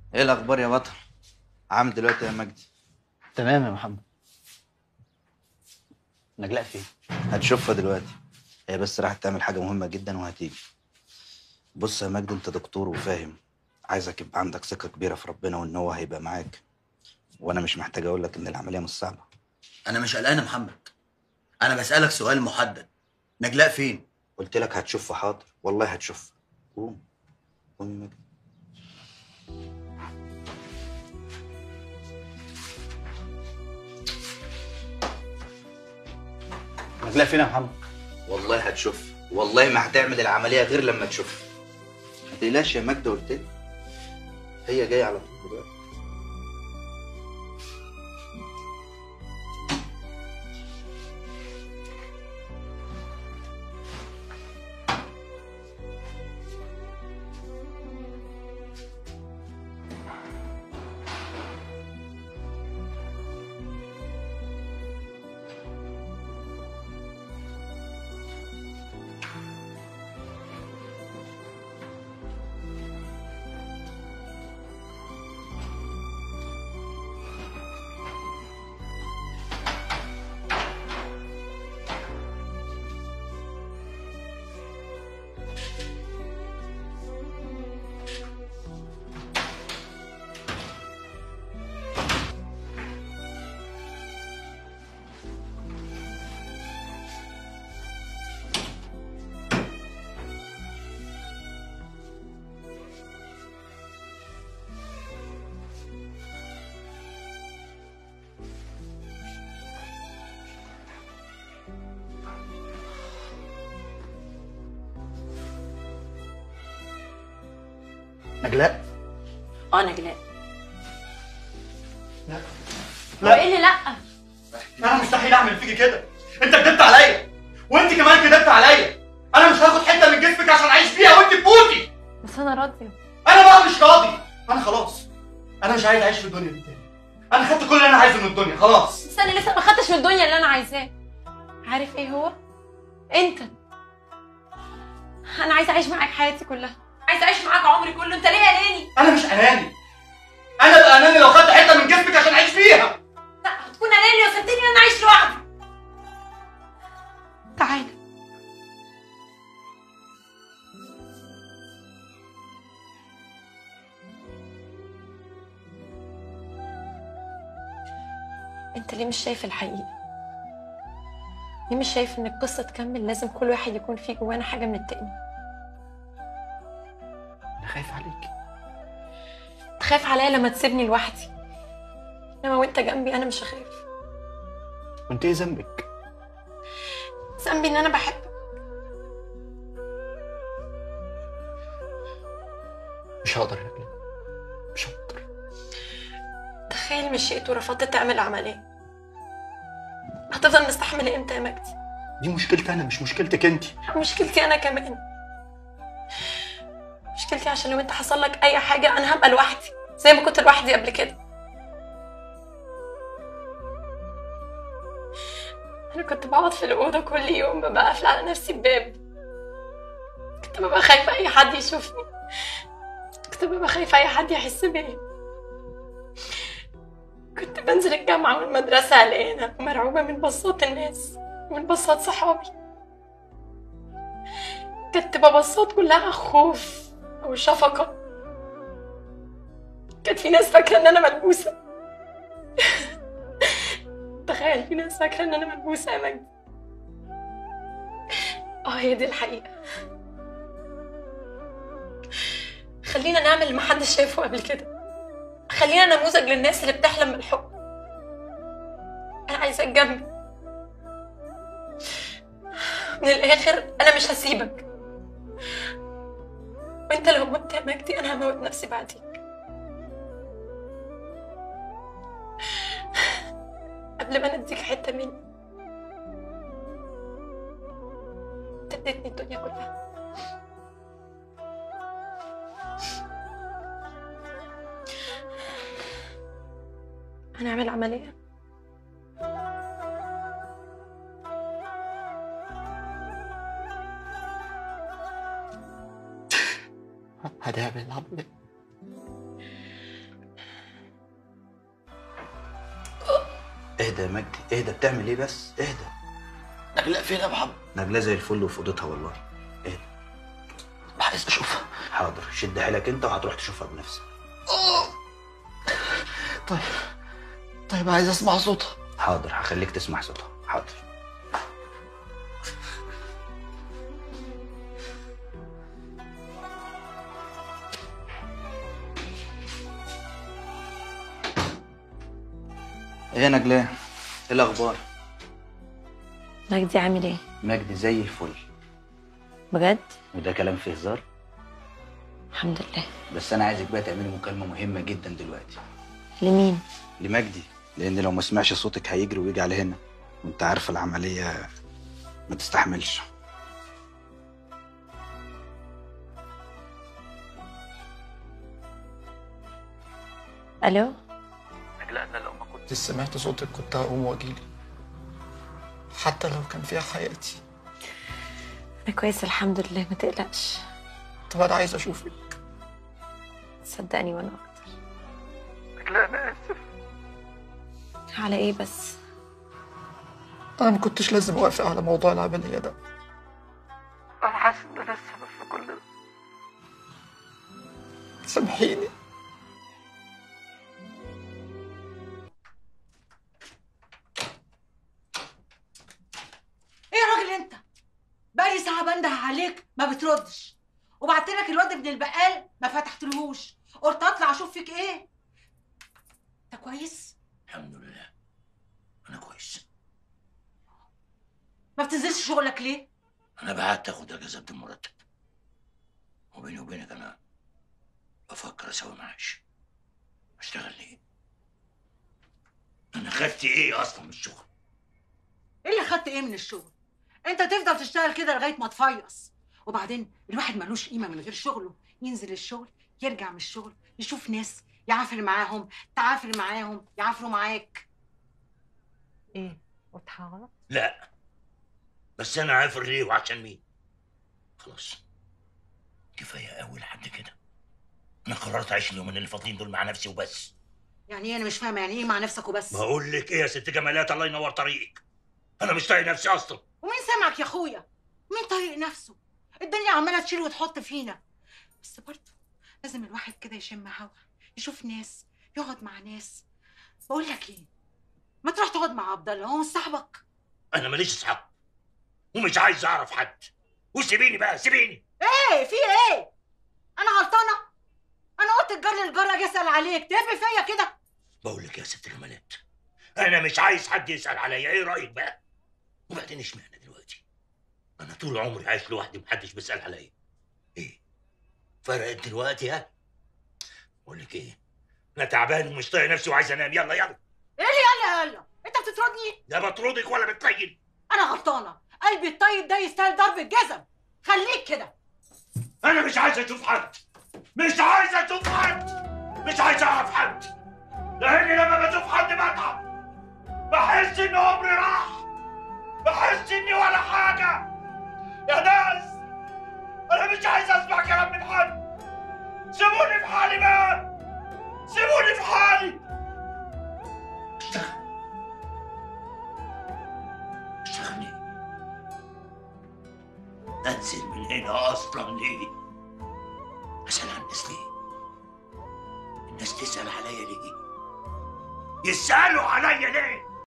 ايه الاخبار يا بطل؟ عامل دلوقتي يا مجدي؟ تمام يا محمد. نجلاء فين؟ هتشوفها دلوقتي. هي بس راحت تعمل حاجه مهمه جدا وهتيجي. بص يا مجدي، انت دكتور وفاهم. عايزك يبقى عندك ثقه كبيره في ربنا وان هو هيبقى معاك. وانا مش محتاج اقول لك ان العمليه مش صعبه. انا مش قلقان يا محمد. انا بسألك سؤال محدد. نجلاء فين؟ قلت لك هتشوفها، حاضر والله هتشوفها. قوم. قوم يا مجدي. نجلاء فين يا محمد؟ والله هتشوفها، والله ما هتعمل العمليه غير لما تشوفها. ما تقلقش يا مجدي، قلت لك هي جايه على طول دلوقتي. نجلاء؟ نجلاء. لا هو ايه اللي لا؟ انا مستحيل اعمل فيكي كده. انت كدبت عليا وانت كمان كدبت عليا. انا مش هاخد حته من جسمك عشان اعيش فيها وانت تموتي. بس انا راضيه. انا بقى مش راضي. انا خلاص، انا مش عايز اعيش في الدنيا دي تاني. انا خدت كل اللي انا عايزه من الدنيا خلاص. بس انا لسه ما خدتش من الدنيا اللي انا عايزاه. عارف ايه هو؟ انت. انا عايزه اعيش معاك حياتي كلها، عايزه اعيش معاك عمري كله. انت ليه قلقاني؟ انا مش اناني. انا بقى اناني لو خدت حته من جسمك عشان اعيش فيها. لا، هتكون قلقاني لو سبتني وانا اعيش لوحدي. تعالى. انت ليه مش شايف الحقيقه؟ ليه مش شايف ان القصه تكمل؟ لازم كل واحد يكون فيه جوانا حاجه من التاني. انا خايف عليك. تخاف عليا لما تسيبني لوحدي، انما وانت جنبي انا مش هخاف. وانت ايه ذنبك؟ ذنبي ان انا بحبك. مش هقدر يا نجلاء، مش هقدر. تخيل مشيت ورفضت تعمل عملية، هتفضل مستحمل امتى يا مجدي؟ دي مشكلتي انا مش مشكلتك انت. مشكلتي انا كمان. مشكلتي عشان لو انت حصل لك اي حاجة انا هبقى لوحدي زي ما كنت لوحدي قبل كده. انا كنت بقعد في الأوضة كل يوم ببقى قافلة على نفسي الباب. كنت ببقى خايفة اي حد يشوفني، كنت ببقى خايفة اي حد يحس بيا. كنت بنزل الجامعة والمدرسة قلقانة ومرعوبة من بصات الناس ومن بصات صحابي. كانت تبقى بصات كلها خوف أو شفقة. كانت في ناس فاكرة إن أنا ملبوسة. تخيل في ناس فاكرة إن أنا ملبوسة يا مجدي. هي دي الحقيقة. خلينا نعمل اللي محدش شايفه قبل كده. خلينا نموذج للناس اللي بتحلم بالحب. أنا عايزاك جنبي. من الآخر أنا مش هسيبك، وأنت لو مت يا مجدي أنا هموت نفسي بعديك. قبل ما نديك حتة مني أنت اديتني الدنيا كلها. هنعمل عملية. هنعمل العملية. اهدى يا مجدي، اهدى، بتعمل ايه بس؟ اهدى. نجلاء فين يا محمد؟ نجلاء زي الفل وفي اوضتها والله. اهدى. عايز اشوفها. حاضر، شد حيلك انت وهتروح تشوفها بنفسك. طيب عايز اسمع صوتها. حاضر، هخليك تسمع صوتها. حاضر. ايه يا نجلاء؟ ايه الاخبار؟ مجدي عامل ايه؟ مجدي زي الفل. بجد؟ وده كلام فيه هزار؟ الحمد لله. بس انا عايزك بقى تعملي مكالمه مهمه جدا دلوقتي. لمين؟ لمجدي، لان لو ما سمعش صوتك هيجري ويجي على هنا، وانت عارفه العمليه ما تستحملش. الو؟ نجلاء، انا لو ما كنت سمعت صوتك كنت هقوم واجيلي، حتى لو كان فيها حياتي. انا كويسه الحمد لله، ما تقلقش. طب انا عايز اشوفك. صدقني وانا اكتر. نجلاء انا اسف. على ايه بس؟ انا ما كنتش لازم اوافق على موضوع العمليه ده. انا حاسس ان انا السبب في كل ده. سامحيني. ايه يا راجل انت؟ بقالي ساعة بنده عليك ما بتردش، وبعتلك الواد ابن البقال ما فتحتلهوش، قلت اطلع اشوف فيك ايه؟ انت كويس؟ الحمد لله انا كويس. ما بتنزلش شغلك ليه؟ انا بعت اخد اجازه المرتب، وبيني وبينك انا بفكر اسوي معاش. اشتغل ليه؟ انا خدت ايه اصلا من الشغل؟ ايه اللي خدت ايه من الشغل؟ انت تفضل تشتغل كده لغاية ما تفيص، وبعدين الواحد ملوش قيمة من غير شغله. ينزل الشغل، يرجع من الشغل، يشوف ناس يعافر معاهم، تعافر معاهم، يعافروا معاك. ايه؟ قلت حاجة غلط؟ لا، بس انا عارف ليه وعشان مين. خلاص كفايه قوي لحد كده. انا قررت اعيش اليومين اللي فاضلين دول مع نفسي وبس. يعني ايه؟ انا مش فاهمة يعني ايه مع نفسك وبس؟ بقول لك ايه يا ست جمالات، الله ينور طريقك. انا مش طايق نفسي اصلا. ومين سامعك يا اخويا؟ مين طايق نفسه؟ الدنيا عمالة تشيل وتحط فينا، بس برضه لازم الواحد كده يشم هوا، يشوف ناس، يقعد مع ناس. بقول لك ايه، ما تروح تقعد مع عبد الله، هو مش صاحبك؟ انا ماليش اصحاب ومش عايز اعرف حد، وسيبيني بقى سيبيني. ايه في ايه؟ انا غلطانه؟ انا قلت الجار للجار اجي اسال عليك تهب فيا كده؟ بقول لك يا ست جمالات، انا مش عايز حد يسال عليا. ايه رايك بقى؟ وبعدين اشمعنى دلوقتي؟ انا طول عمري عايش لوحدي محدش بيسال عليا. ايه فرقت دلوقتي؟ ها؟ بقول لك ايه، انا تعبان ومش طايق نفسي وعايز انام. يلا يلا. ايه اللي يلا؟ انت بتطردني؟ لا بطردك ولا بتطيل. انا غلطانه، قلبي الطيب ده يستاهل ضرب الجزم. خليك كده. انا مش عايز اشوف حد، مش عايز اشوف حد، مش عايز اعرف حد، لاني لما بشوف حد بتعب، بحس ان عمري راح، بحس اني ولا حاجه. يا ناس انا مش عايز اسمع كلام من حد، سيبوني في حالي بقى، سيبوني في حالي. اشتغل اشتغل ليه؟ انزل من هنا اصلا ليه؟ اسال عن الناس ليه؟ الناس تسال عليا ليه؟ يسالوا عليا ليه؟